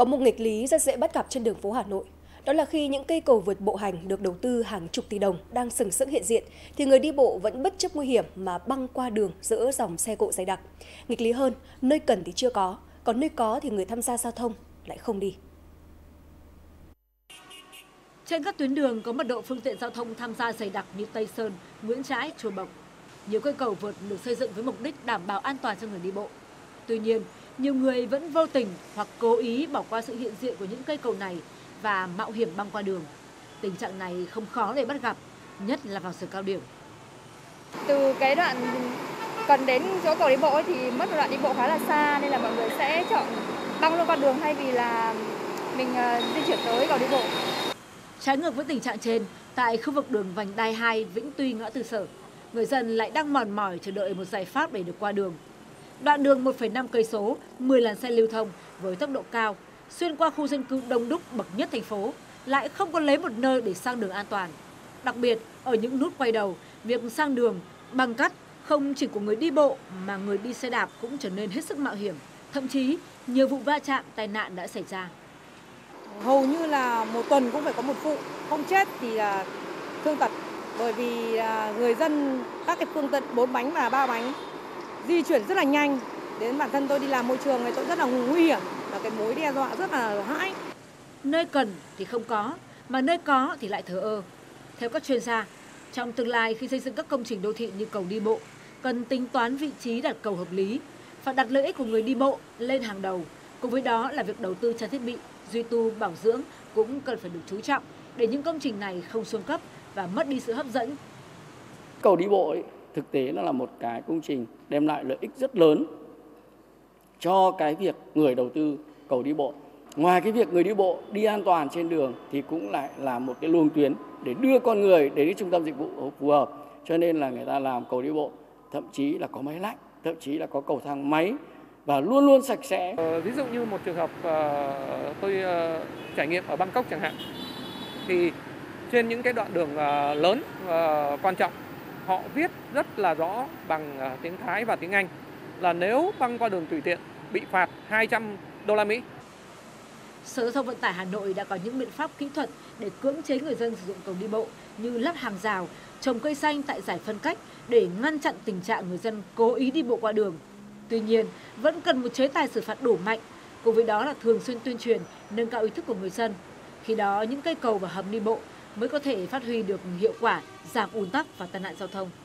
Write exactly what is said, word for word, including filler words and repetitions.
Có một nghịch lý rất dễ bắt gặp trên đường phố Hà Nội. Đó là khi những cây cầu vượt bộ hành được đầu tư hàng chục tỷ đồng đang sừng sững hiện diện, thì người đi bộ vẫn bất chấp nguy hiểm mà băng qua đường giữa dòng xe cộ dày đặc. Nghịch lý hơn, nơi cần thì chưa có, còn nơi có thì người tham gia giao thông lại không đi. Trên các tuyến đường có mật độ phương tiện giao thông tham gia dày đặc như Tây Sơn, Nguyễn Trãi, Chùa Bộc, nhiều cây cầu vượt được xây dựng với mục đích đảm bảo an toàn cho người đi bộ. Tuy nhiên, nhiều người vẫn vô tình hoặc cố ý bỏ qua sự hiện diện của những cây cầu này và mạo hiểm băng qua đường. Tình trạng này không khó để bắt gặp, nhất là vào giờ cao điểm. Từ cái đoạn cần đến chỗ cầu đi bộ ấy thì mất một đoạn đi bộ khá là xa, nên là mọi người sẽ chọn băng luôn qua đường thay vì là mình uh, di chuyển tới cầu đi bộ. Trái ngược với tình trạng trên, tại khu vực đường vành đai hai Vĩnh Tuy ngã tư Sở, người dân lại đang mòn mỏi chờ đợi một giải pháp để được qua đường. Đoạn đường một phẩy năm cây số, mười làn xe lưu thông với tốc độ cao, xuyên qua khu dân cư đông đúc bậc nhất thành phố, lại không có lấy một nơi để sang đường an toàn. Đặc biệt, ở những nút quay đầu, việc sang đường, băng cắt không chỉ của người đi bộ mà người đi xe đạp cũng trở nên hết sức mạo hiểm. Thậm chí, nhiều vụ va chạm, tai nạn đã xảy ra. Hầu như là một tuần cũng phải có một vụ, không chết thì là thương tật. Bởi vì người dân các cái phương tiện bốn bánh và ba bánh di chuyển rất là nhanh. Đến bản thân tôi đi làm môi trường này tôi rất là nguy hiểm và cái mối đe dọa rất là hãi. Nơi cần thì không có, mà nơi có thì lại thờ ơ. Theo các chuyên gia, trong tương lai khi xây dựng các công trình đô thị như cầu đi bộ, cần tính toán vị trí đặt cầu hợp lý, phải đặt lợi ích của người đi bộ lên hàng đầu. Cùng với đó là việc đầu tư trang thiết bị, duy tu, bảo dưỡng cũng cần phải được chú trọng để những công trình này không xuống cấp và mất đi sự hấp dẫn. Cầu đi bộ ấy, thực tế nó là một cái công trình đem lại lợi ích rất lớn cho cái việc người đầu tư cầu đi bộ. Ngoài cái việc người đi bộ đi an toàn trên đường thì cũng lại là một cái luồng tuyến để đưa con người đến cái trung tâm dịch vụ phù hợp. Cho nên là người ta làm cầu đi bộ, thậm chí là có máy lạnh, thậm chí là có cầu thang máy và luôn luôn sạch sẽ. Ờ, ví dụ như một trường hợp uh, tôi uh, trải nghiệm ở Bangkok chẳng hạn, thì trên những cái đoạn đường uh, lớn uh, quan trọng, họ viết rất là rõ bằng uh, tiếng Thái và tiếng Anh là nếu băng qua đường tùy tiện bị phạt hai trăm đô la Mỹ. Sở Giao thông Vận tải Hà Nội đã có những biện pháp kỹ thuật để cưỡng chế người dân sử dụng cầu đi bộ như lắp hàng rào, trồng cây xanh tại giải phân cách để ngăn chặn tình trạng người dân cố ý đi bộ qua đường. Tuy nhiên, vẫn cần một chế tài xử phạt đủ mạnh, cùng với đó là thường xuyên tuyên truyền, nâng cao ý thức của người dân. Khi đó, những cây cầu và hầm đi bộ mới có thể phát huy được hiệu quả giảm ùn tắc và tai nạn giao thông.